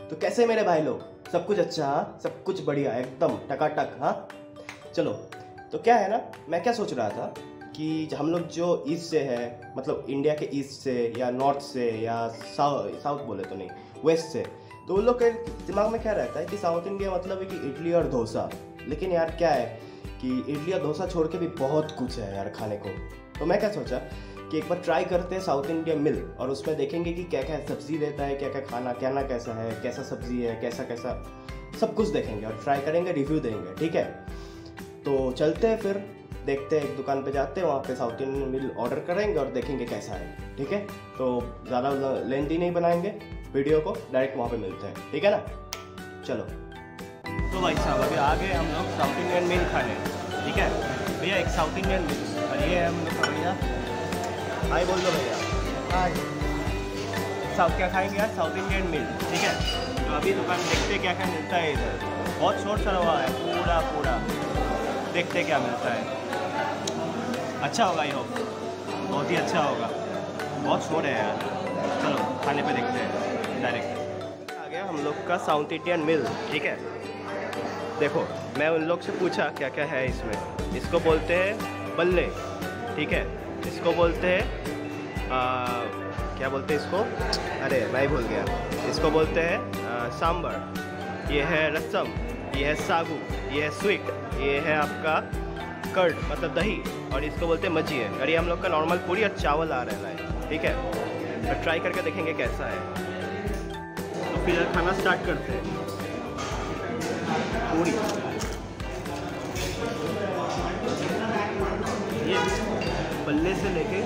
तो कैसे मेरे भाई लोग, सब कुछ अच्छा? हाँ, सब कुछ बढ़िया, एकदम टकाटक। हाँ चलो, तो क्या है ना, मैं क्या सोच रहा था कि हम लोग जो ईस्ट से है, मतलब इंडिया के ईस्ट से या नॉर्थ से या साउथ बोले तो नहीं, वेस्ट से, तो उन लोग के दिमाग में क्या रहता है कि साउथ इंडिया मतलब है कि इडली और डोसा। लेकिन यार क्या है कि इडली और डोसा छोड़ के भी बहुत कुछ है यार खाने को। तो मैं क्या सोचा कि एक बार ट्राई करते हैं साउथ इंडिया मिल, और उसमें देखेंगे कि क्या क्या सब्जी देता है, क्या क्या खाना कहना कैसा है, कैसा सब्जी है, कैसा कैसा सब कुछ देखेंगे और ट्राई करेंगे, रिव्यू देंगे। ठीक है, तो चलते हैं फिर, देखते हैं, एक दुकान पे जाते हैं, वहाँ पे साउथ इंडियन मिल ऑर्डर करेंगे और देखेंगे कैसा है। ठीक है, तो ज़्यादा लेंथी नहीं बनाएंगे वीडियो को, डायरेक्ट वहाँ पे मिलते हैं। ठीक है ना, चलो। तो भाई साहब अभी आ गए हम लोग साउथ इंडियन मिल खाने। ठीक है भैया, एक साउथ इंडियन मिल, और ये है हम लोग का भैया। हाय बोल दो भैया। हाय। साउथ क्या खाएंगे यार? South Indian meal. ठीक है, तो अभी दुकान देखते क्या क्या मिलता है इधर। बहुत शोर चला हुआ है पूरा, देखते क्या मिलता है। अच्छा होगा ये, बहुत ही अच्छा होगा। बहुत शोर है यार, चलो खाने पे देखते हैं डायरेक्ट। आ गया हम लोग का साउथ इंडियन मिल। ठीक है, देखो मैं उन लोग से पूछा क्या क्या है इसमें। इसको बोलते हैं बल्ले। ठीक है, इसको बोलते हैं क्या बोलते हैं इसको, अरे मैं भूल गया। इसको बोलते हैं सांबर, ये है रसम, ये है सागू, ये है स्वीट, ये है आपका कर्ड मतलब दही, और इसको बोलते हैं मज्जी है। और ये हम लोग का नॉर्मल पूरी और चावल आ रहा है। ठीक है, तो ट्राई करके देखेंगे कैसा है। तो फिर खाना स्टार्ट करते हैं। पूरी ये बल्ले से लेके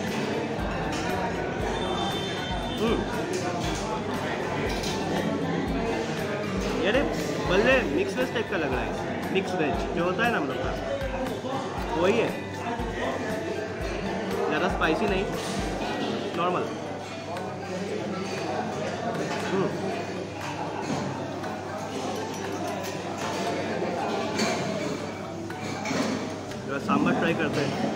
यार बल्ले मिक्स वेज टाइप का लग रहा है। मिक्स वेज जो होता है ना हम लोग का, वही है। ज़्यादा स्पाइसी नहीं, नॉर्मल। सांभर ट्राई करते हैं।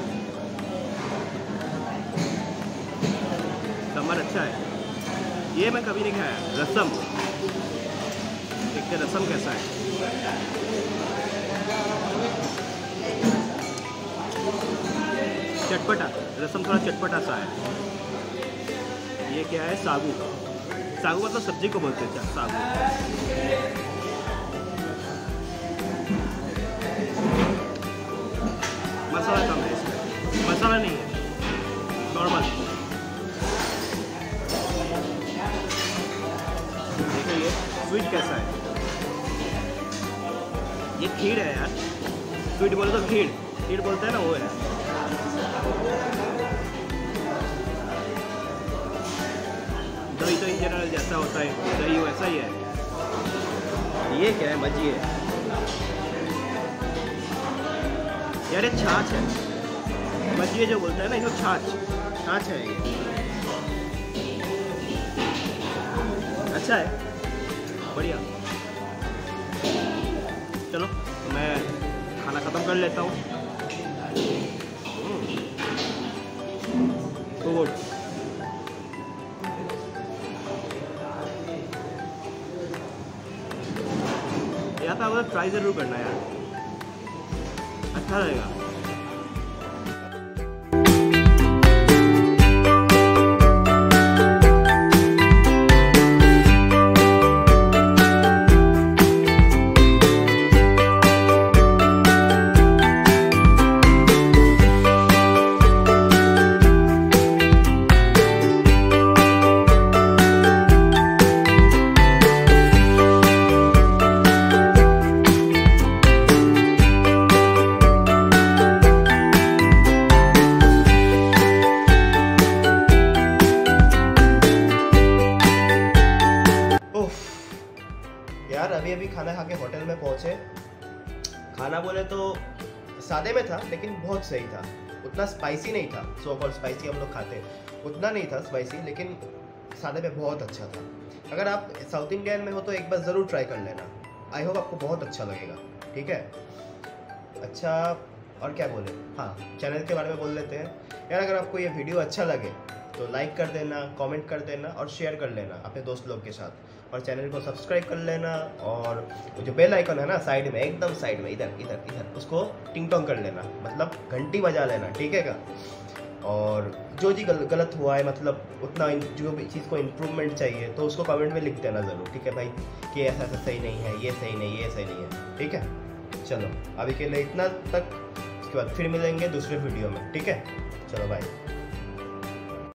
सांभर अच्छा है, ये मैं कभी नहीं खाया। रसम देखते, रसम कैसा है। चटपटा, रसम थोड़ा चटपटा सा है। ये क्या है? सागू। सागू मतलब सब्जी को बोलते हैं सागू। मसाला कम है इसमें, मसाला नहीं है, नॉर्मल। देखो ये स्वीट कैसा है। ये खीर है यार, स्वीट बोले तो खीर बोलते हैं ना, वो है। दही तो इन जनरल जैसा होता है, दही वैसा ही है। ये क्या है? मज्जी है यार, ये छाछ है। मज्जी जो बोलते हैं ना, इसको छाछ है ये। अच्छा है, बढ़िया। चलो तो मैं खाना ख़त्म कर लेता हूँ। तो गुड। यहाँ पे आप ट्राई ज़रूर करना यार, अच्छा रहेगा। यार अभी खाना खा के होटल में पहुंचे। खाना बोले तो सादे में था, लेकिन बहुत सही था। उतना स्पाइसी नहीं था, सो कॉल्ड स्पाइसी हम लोग खाते उतना नहीं था स्पाइसी, लेकिन सादे में बहुत अच्छा था। अगर आप साउथ इंडियन में हो तो एक बार ज़रूर ट्राई कर लेना। आई होप आपको बहुत अच्छा लगेगा। ठीक है, अच्छा और क्या बोले, हाँ चैनल के बारे में बोल लेते हैं यार। अगर आपको ये वीडियो अच्छा लगे तो लाइक कर देना, कमेंट कर देना और शेयर कर लेना अपने दोस्त लोग के साथ। और चैनल को सब्सक्राइब कर लेना, और जो बेल आइकन है ना साइड में, एकदम साइड में, इधर इधर इधर, उसको टिंग टोंग कर लेना, मतलब घंटी बजा लेना, ठीक है क्या। और जो जी गलत हुआ है, मतलब उतना जो भी चीज़ को इम्प्रूवमेंट चाहिए तो उसको कमेंट में लिख देना ज़रूर, ठीक है भाई, कि ऐसा ऐसा सही नहीं है, ये सही नहीं, ये सही नहीं है, ठीक है। चलो अभी के लिए इतना तक, उसके बाद फिर मिलेंगे दूसरे वीडियो में, ठीक है। चलो बाय।